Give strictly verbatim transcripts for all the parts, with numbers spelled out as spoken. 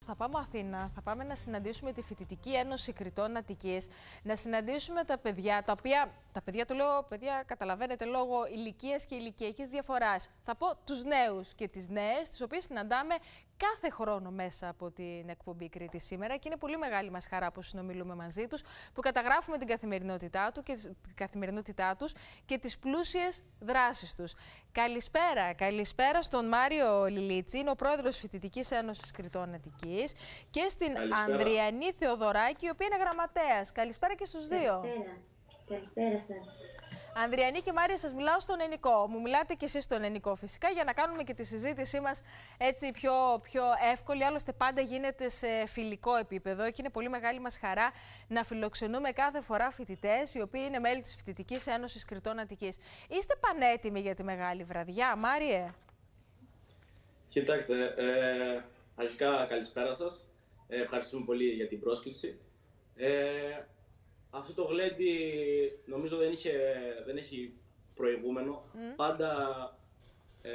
Θα πάμε Αθήνα, θα πάμε να συναντήσουμε τη Φοιτητική Ένωση Κρητών Αττικής, να συναντήσουμε τα παιδιά, τα οποία, τα παιδιά το λέω, παιδιά καταλαβαίνετε, λόγω ηλικίας και ηλικιακής διαφοράς. Θα πω τους νέους και τις νέες, τις οποίες συναντάμε κάθε χρόνο μέσα από την εκπομπή Κρήτη σήμερα και είναι πολύ μεγάλη μας χαρά που συνομιλούμε μαζί τους, που καταγράφουμε την καθημερινότητά, του και, την καθημερινότητά τους και τις πλούσιες δράσεις τους. Καλησπέρα, καλησπέρα στον Μάριο Λιλίτση, είναι ο πρόεδρος Φοιτητικής Ένωσης Κρητών Αττικής, και στην καλησπέρα. Ανδριανή Θεοδωράκη, η οποία είναι γραμματέας. Καλησπέρα και στους δύο. Καλησπέρα. Καλησπέρα σας. Ανδριανή και Μάρια, σας μιλάω στον ελληνικό. Μου μιλάτε και εσείς στον ελληνικό φυσικά, για να κάνουμε και τη συζήτησή μας έτσι πιο, πιο εύκολη. Άλλωστε πάντα γίνεται σε φιλικό επίπεδο και είναι πολύ μεγάλη μας χαρά να φιλοξενούμε κάθε φορά φοιτητές οι οποίοι είναι μέλη της Φοιτητικής Ένωσης Κρητών Αττικής. Είστε πανέτοιμοι για τη μεγάλη βραδιά, Μάριε? Κοιτάξτε, ε, αρχικά καλησπέρα σας. Ε, ευχαριστούμε πολύ για την πρόσκληση. Ε, Αυτό το γλέντι νομίζω δεν, είχε, δεν έχει προηγούμενο. Mm. Πάντα ε,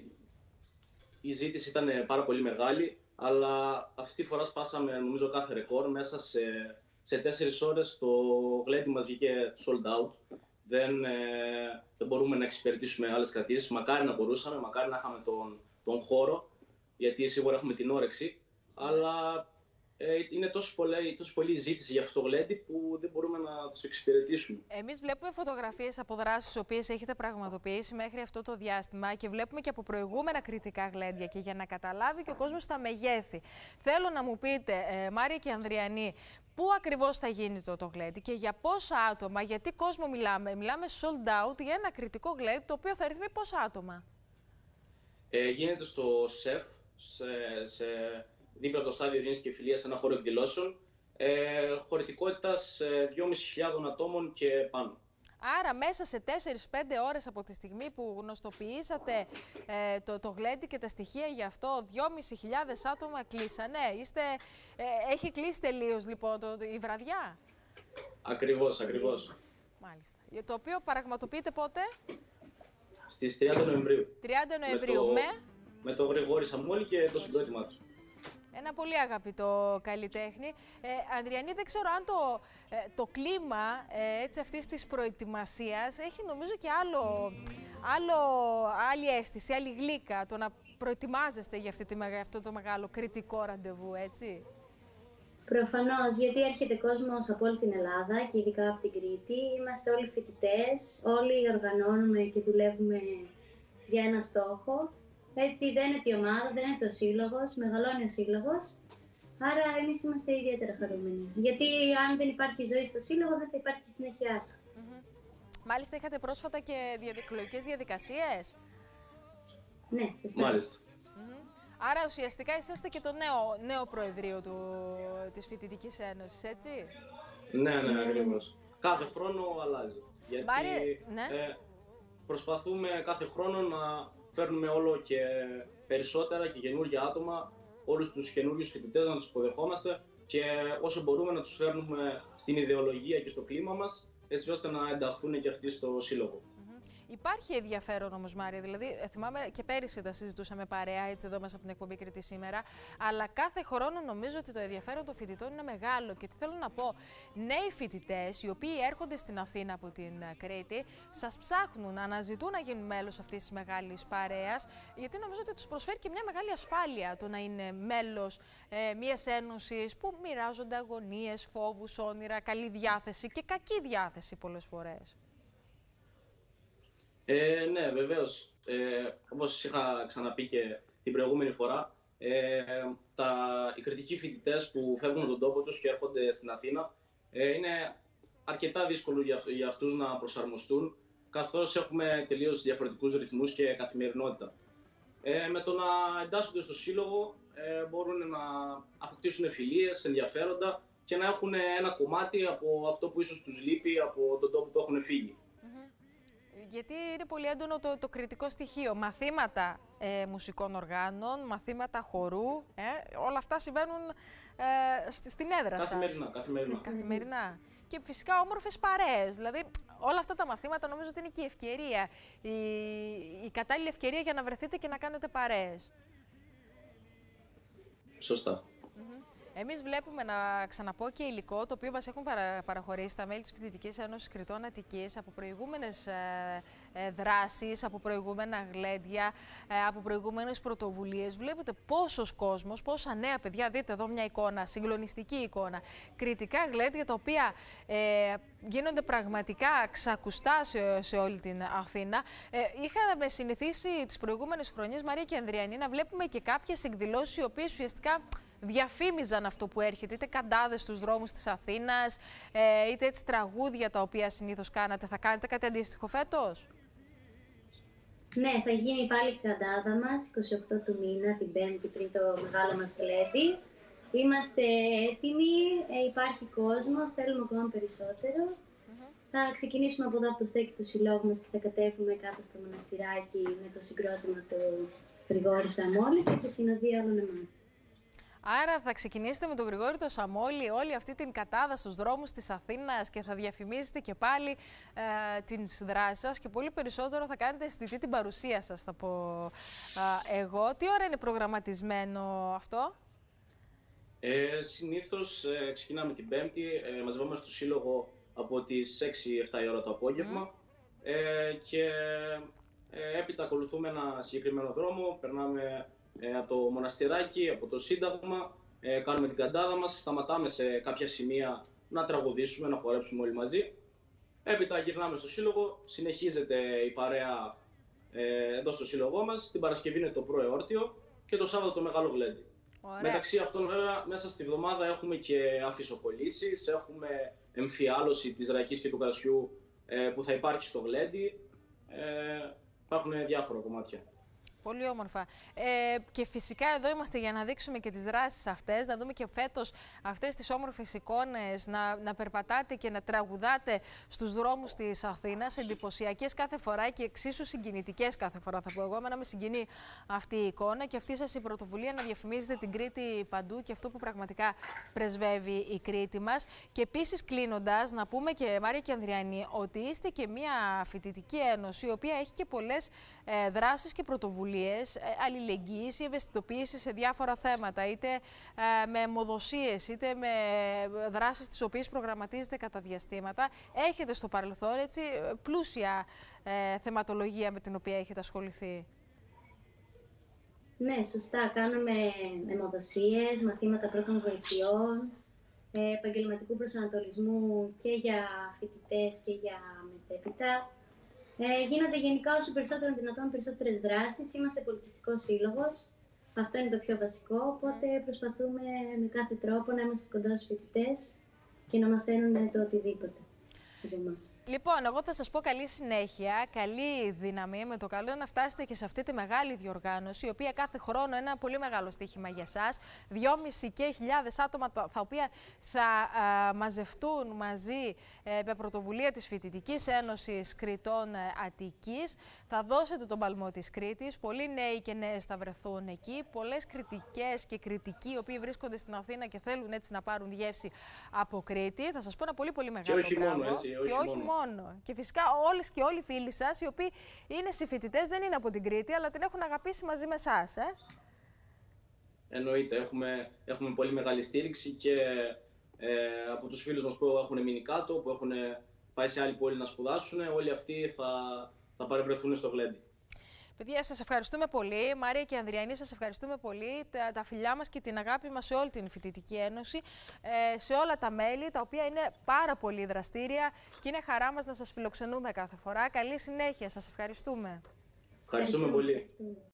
η ζήτηση ήταν πάρα πολύ μεγάλη, αλλά αυτή τη φορά σπάσαμε νομίζω κάθε ρεκόρ. Μέσα σε, σε τέσσερις ώρες το γλέντι μας βγήκε sold out. Δεν, ε, δεν μπορούμε να εξυπηρετήσουμε άλλες κρατήσεις. Μακάρι να μπορούσαμε, μακάρι να είχαμε τον, τον χώρο, γιατί σίγουρα έχουμε την όρεξη. Mm. Αλλά Ε, είναι τόσο πολύ, τόσο πολύ ζήτηση για αυτό το γλέντι που δεν μπορούμε να τους εξυπηρετήσουμε. Εμείς βλέπουμε φωτογραφίες από δράσεις τις οποίες έχετε πραγματοποιήσει μέχρι αυτό το διάστημα και βλέπουμε και από προηγούμενα κριτικά γλέντια, και για να καταλάβει και ο κόσμος τα μεγέθη. Θέλω να μου πείτε, ε, Μάρια και Ανδριανή, πού ακριβώς θα γίνει το, το γλέντι και για πόσα άτομα, γιατί κόσμο μιλάμε? Μιλάμε sold out για ένα κριτικό γλέντι το οποίο θα ρυθμεί πόσα άτομα? Ε, γίνεται στο ΣΕΦ, σε, σε δίπλα από το Στάδιο Ειρήνης και Φιλίας, σε ένα χώρο εκδηλώσεων, ε, χωρητικότητας ε, δυόμισι χιλιάδες ατόμων και πάνω. Άρα μέσα σε τέσσερις πέντε ώρες από τη στιγμή που γνωστοποιήσατε ε, το, το γλέντι και τα στοιχεία γι' αυτό, δυόμισι χιλιάδες άτομα κλείσανε. Είστε, ε, έχει κλείσει τελείως λοιπόν το, το, η βραδιά? Ακριβώς, ακριβώς. Μάλιστα. Το οποίο πραγματοποιείται πότε? Στις τριάντα Νοεμβρίου. τριάντα Νοεμβρίου, με... με... με το Γρηγόρη Σαμόλη και το συγκρότημά του. Ένα πολύ αγαπητό καλλιτέχνη. Ε, Ανδριανή, δεν ξέρω αν το, ε, το κλίμα ε, έτσι, αυτής της προετοιμασίας έχει νομίζω και άλλο, άλλο, άλλη αίσθηση, άλλη γλύκα, το να προετοιμάζεστε για αυτή τη, αυτό το μεγάλο κριτικό ραντεβού, έτσι. Προφανώς, γιατί έρχεται κόσμος από όλη την Ελλάδα και ειδικά από την Κρήτη. Είμαστε όλοι φοιτητές, όλοι οργανώνουμε και δουλεύουμε για ένα στόχο. Έτσι δένεται η ομάδα, δένεται ο σύλλογος, μεγαλώνει ο σύλλογος. Άρα εμείς είμαστε ιδιαίτερα χαρούμενοι. Γιατί αν δεν υπάρχει ζωή στο σύλλογο, δεν θα υπάρχει συνέχεια. Mm-hmm. Μάλιστα, είχατε πρόσφατα και εκλογικές διαδικασίες. Ναι, σωστά. Μάλιστα. Mm-hmm. Άρα ουσιαστικά είσαστε και το νέο, νέο Προεδρείο του, της Φοιτητικής Ένωσης, έτσι. Ναι, ναι, ακριβώς. Κάθε χρόνο αλλάζει. Γιατί Μάρια, ναι. ε, προσπαθούμε κάθε χρόνο να φέρνουμε όλο και περισσότερα και καινούργια άτομα, όλους τους καινούριους φοιτητές να τους υποδεχόμαστε και όσο μπορούμε να τους φέρνουμε στην ιδεολογία και στο κλίμα μας, έτσι ώστε να ενταχθούν και αυτοί στο σύλλογο. Υπάρχει ενδιαφέρον όμως, Μάρια, δηλαδή θυμάμαι και πέρυσι τα συζητούσαμε παρέα έτσι εδώ μέσα από την εκπομπή Κρήτη σήμερα, αλλά κάθε χρόνο νομίζω ότι το ενδιαφέρον των φοιτητών είναι μεγάλο. Και τι θέλω να πω, νέοι φοιτητές οι οποίοι έρχονται στην Αθήνα από την Κρήτη, σας ψάχνουν, αναζητούν να γίνουν μέλος αυτής της μεγάλης παρέας, γιατί νομίζω ότι τους προσφέρει και μια μεγάλη ασφάλεια το να είναι μέλος ε, μιας ένωσης που μοιράζονται αγωνίες, φόβους, όνειρα, καλή διάθεση και κακή διάθεση πολλές φορές. Ε, ναι, βεβαίως. Ε, όπως είχα ξαναπεί και την προηγούμενη φορά, ε, τα, οι κριτικοί φοιτητές που φεύγουν από τον τόπο τους και έρχονται στην Αθήνα, ε, είναι αρκετά δύσκολο για, για αυτούς να προσαρμοστούν, καθώς έχουμε τελείως διαφορετικούς ρυθμούς και καθημερινότητα. Ε, με το να εντάσσονται στο σύλλογο ε, μπορούν να αποκτήσουν φιλίες, ενδιαφέροντα και να έχουν ένα κομμάτι από αυτό που ίσως τους λείπει από τον τόπο που έχουν φύγει. Γιατί είναι πολύ έντονο το, το κριτικό στοιχείο. Μαθήματα ε, μουσικών οργάνων, μαθήματα χορού, ε, όλα αυτά συμβαίνουν ε, στη, στην έδρα σας. Καθημερινά, καθημερινά. Καθημερινά. Και φυσικά όμορφες παρέες. Δηλαδή όλα αυτά τα μαθήματα νομίζω ότι είναι και η ευκαιρία, η, η κατάλληλη ευκαιρία για να βρεθείτε και να κάνετε παρέες. Σωστά. Mm-hmm. Εμείς βλέπουμε, να ξαναπώ, και υλικό το οποίο μας έχουν παρα, παραχωρήσει τα μέλη της Φοιτητικής Ένωσης Κρητών Αττικής από προηγούμενες ε, ε, δράσεις, από προηγούμενα γλέντια, ε, από προηγούμενες πρωτοβουλίες. Βλέπετε πόσος κόσμος, πόσα νέα παιδιά, δείτε εδώ μια εικόνα, συγκλονιστική εικόνα, κριτικά γλέντια τα οποία ε, γίνονται πραγματικά ξακουστά σε, σε όλη την Αθήνα. Ε, είχαμε συνηθίσει τις προηγούμενες χρονιές, Μαρία και Ανδριανή, να βλέπουμε και κάποιες εκδηλώσεις οι οποίες ουσιαστικά διαφήμιζαν αυτό που έρχεται, είτε καντάδες στους δρόμους της Αθήνας, ε, είτε έτσι τραγούδια τα οποία συνήθως κάνατε. Θα κάνετε κάτι αντίστοιχο φέτος? Ναι, θα γίνει πάλι η καντάδα μας, εικοστή ογδόη του μήνα, την Πέμπτη, πριν το μεγάλο μας γλέντι. Είμαστε έτοιμοι, ε, υπάρχει κόσμος, θέλουμε ακόμα περισσότερο. Mm-hmm. Θα ξεκινήσουμε από εδώ, από το στέκι του συλλόγου μας, και θα κατέβουμε κάτω στο μοναστηράκι με το συγκρότημα του Γρηγόρη Σαμόλη και τη συνοδεία όλων εμάς. Άρα θα ξεκινήσετε με τον Γρηγόρη το Σαμόλη όλη αυτή την κατάδα στους δρόμους της Αθήνας και θα διαφημίζετε και πάλι ε, τις δράσεις σας και πολύ περισσότερο θα κάνετε αισθητή την παρουσία σας, θα πω ε, εγώ. Τι ώρα είναι προγραμματισμένο αυτό? Ε, συνήθως ε, ξεκινάμε την Πέμπτη, ε, μαζευόμαστε στο Σύλλογο από τις έξι εφτά η ώρα το απόγευμα mm. ε, και ε, έπειτα ακολουθούμε ένα συγκεκριμένο δρόμο, περνάμε ε, από το μοναστηράκι, από το Σύνταγμα, ε, κάνουμε την καντάδα μας, σταματάμε σε κάποια σημεία να τραγουδήσουμε, να χορέψουμε όλοι μαζί. Έπειτα γυρνάμε στο Σύλλογο, συνεχίζεται η παρέα ε, εδώ στο Σύλλογό μας, την Παρασκευή είναι το προεόρτιο και το Σάββατο το μεγάλο γλέντι. Ωραία. Μεταξύ αυτών, βέβαια, μέσα στη βδομάδα έχουμε και αφισοκολλήσεις, έχουμε εμφιάλωση της ρακής και του κρασιού ε, που θα υπάρχει στο γλέντι. Ε, υπάρχουν διάφορα κομμάτια. Πολύ όμορφα. Ε, και φυσικά εδώ είμαστε για να δείξουμε και τις δράσεις αυτές, να δούμε και φέτος αυτές τις όμορφες εικόνες, να, να περπατάτε και να τραγουδάτε στους δρόμους της Αθήνας, εντυπωσιακές κάθε φορά και εξίσου συγκινητικές κάθε φορά, θα πω εγώ. Εμένα με συγκινεί αυτή η εικόνα και αυτή σας η πρωτοβουλία να διαφημίζετε την Κρήτη παντού και αυτό που πραγματικά πρεσβεύει η Κρήτη μας. Και επίσης, κλείνοντας, να πούμε και, Μάρια και Ανδριανή, ότι είστε και μια φοιτητική ένωση η οποία έχει και πολλές ε, δράσεις και πρωτοβουλίες αλληλεγγύης ή ευαισθητοποίηση σε διάφορα θέματα, είτε ε, με αιμοδοσίες, είτε με δράσεις τις οποίες προγραμματίζετε κατά διαστήματα. Έχετε στο παρελθόν έτσι, πλούσια ε, θεματολογία με την οποία έχετε ασχοληθεί. Ναι, σωστά. Κάνουμε αιμοδοσίες, μαθήματα πρώτων βοηθειών, ε, επαγγελματικού προσανατολισμού και για φοιτητές και για μετέπειτα. Ε, γίνονται γενικά όσο περισσότερο δυνατόν περισσότερες δράσεις. Είμαστε πολιτιστικός σύλλογος. Αυτό είναι το πιο βασικό. Οπότε προσπαθούμε με κάθε τρόπο να είμαστε κοντά στους φοιτητές και να μαθαίνουν το οτιδήποτε από εμάς. Λοιπόν, εγώ θα σας πω καλή συνέχεια, καλή δύναμη, με το καλό να φτάσετε και σε αυτή τη μεγάλη διοργάνωση, η οποία κάθε χρόνο είναι ένα πολύ μεγάλο στοίχημα για σας. Δυόμισι και χιλιάδες άτομα τα οποία θα α, μαζευτούν μαζί ε, με πρωτοβουλία της Φοιτητικής Ένωσης Κρητών Αττικής. Θα δώσετε τον παλμό της Κρήτης. Πολλοί νέοι και νέες θα βρεθούν εκεί. Πολλές κριτικές και κριτικοί, οι οποίοι βρίσκονται στην Αθήνα και θέλουν έτσι να πάρουν γεύση από Κρήτη. Θα σας πω ένα πολύ πολύ μεγάλο και όχι μπράβο. Μόνο, έτσι, όχι και όχι μόνο. μόνο. Και φυσικά όλες και όλοι οι φίλοι σας, οι οποίοι είναι συμφοιτητές, δεν είναι από την Κρήτη, αλλά την έχουν αγαπήσει μαζί με εσάς, ε? Εννοείται. Έχουμε, έχουμε πολύ μεγάλη στήριξη και ε, από τους φίλους μας που έχουν μείνει κάτω, που έχουν πάει σε άλλη πόλη να σπουδάσουν, όλοι αυτοί θα, θα παρευρεθούν στο γλέντι. Παιδιά, σας ευχαριστούμε πολύ. Μάρια και Ανδριανή, σας ευχαριστούμε πολύ. Τα, τα φιλιά μας και την αγάπη μας σε όλη την Φοιτητική Ένωση, ε, σε όλα τα μέλη, τα οποία είναι πάρα πολύ δραστήρια και είναι χαρά μας να σας φιλοξενούμε κάθε φορά. Καλή συνέχεια. Σας ευχαριστούμε. Ευχαριστούμε πολύ.